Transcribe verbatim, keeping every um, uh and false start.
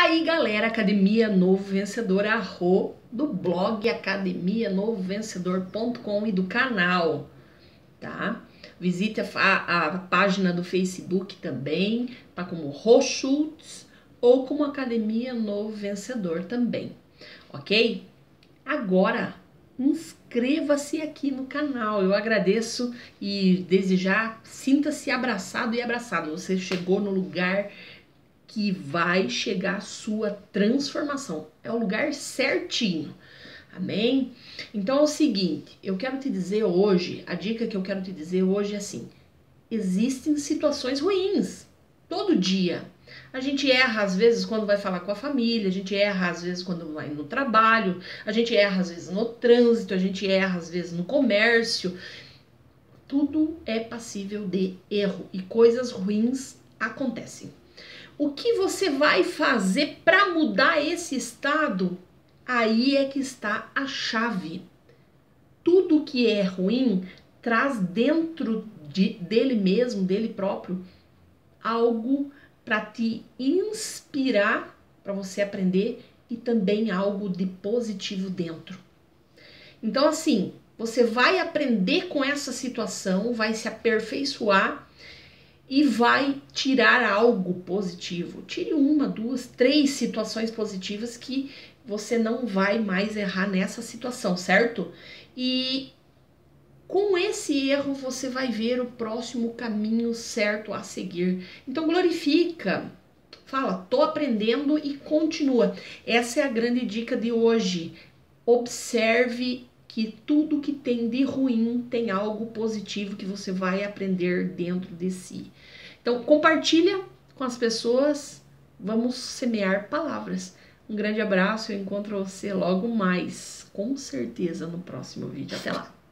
Aí galera, Academia Novo Vencedor, arro do blog academia novo vencedor ponto com e do canal, tá? Visite a, a, a página do Facebook também, tá como Rochutes ou como Academia Novo Vencedor também, ok? Agora, inscreva-se aqui no canal, eu agradeço e desde já sinta-se abraçado e abraçado, você chegou no lugar que vai chegar a sua transformação. É o lugar certinho. Amém? Então é o seguinte, eu quero te dizer hoje, a dica que eu quero te dizer hoje é assim: existem situações ruins todo dia. A gente erra às vezes quando vai falar com a família, a gente erra às vezes quando vai no trabalho, a gente erra às vezes no trânsito, a gente erra às vezes no comércio. Tudo é passível de erro e coisas ruins acontecem. O que você vai fazer para mudar esse estado? Aí é que está a chave. Tudo que é ruim traz dentro de, dele mesmo, dele próprio, algo para te inspirar, para você aprender e também algo de positivo dentro. Então, assim, você vai aprender com essa situação, vai se aperfeiçoar e vai tirar algo positivo. Tire uma, duas, três situações positivas que você não vai mais errar nessa situação, certo? E com esse erro você vai ver o próximo caminho certo a seguir. Então glorifica, fala, tô aprendendo e continua. Essa é a grande dica de hoje. Observe que tudo que tem de ruim tem algo positivo que você vai aprender dentro de si. Então, compartilha com as pessoas, vamos semear palavras. Um grande abraço, eu encontro você logo mais, com certeza, no próximo vídeo. Até lá!